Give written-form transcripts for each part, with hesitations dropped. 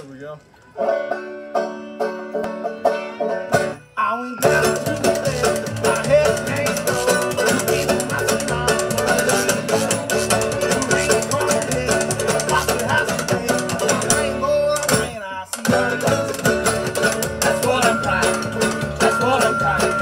There we go. I went down to the left, my head hanging low. Even my smile rain from the head, watch it has a day. Rainbow, rain, I see her. That's what I'm crying. That's what I'm crying.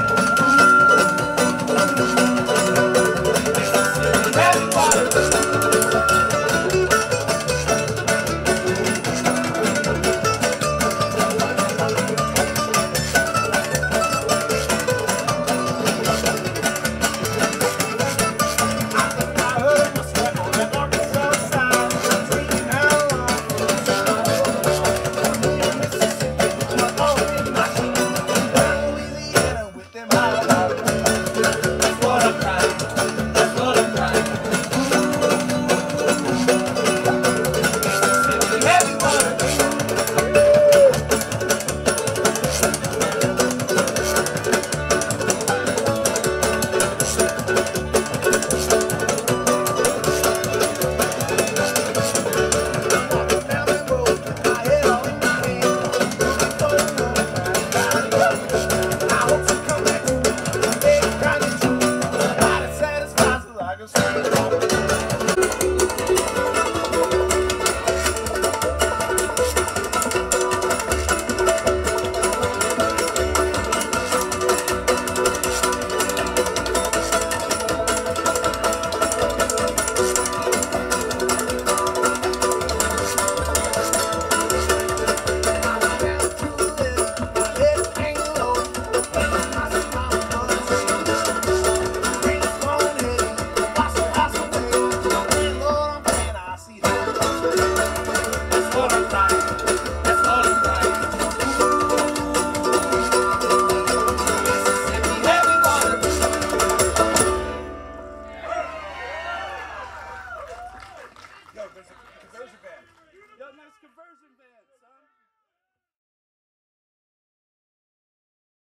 Yo, there's a conversion band. Yo, nice conversion band.